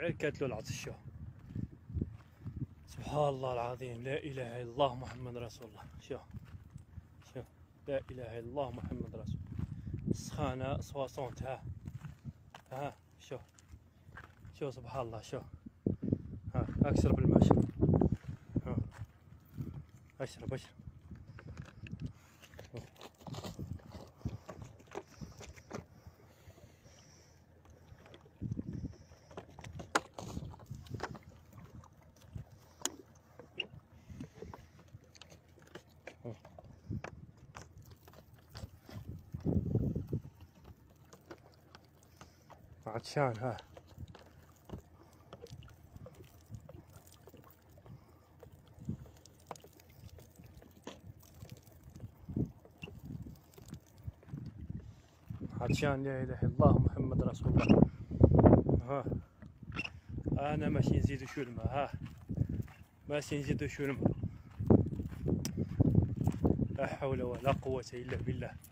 عركت له العطش. شوف سبحان الله العظيم، لا اله الا الله محمد رسول الله. شوف شوف، لا اله الا الله محمد رسول الله. السخانة 60. ها شوف شوف سبحان الله. شوف ها اشرب الماء. شوف ها اشرب. عطشان. ها عطشان، لا اله الا الله محمد رسول الله. ها انا ماشي نزيدو شو الماء. ها ماشي نزيدو شو الماء. لا حول ولا قوة الا بالله.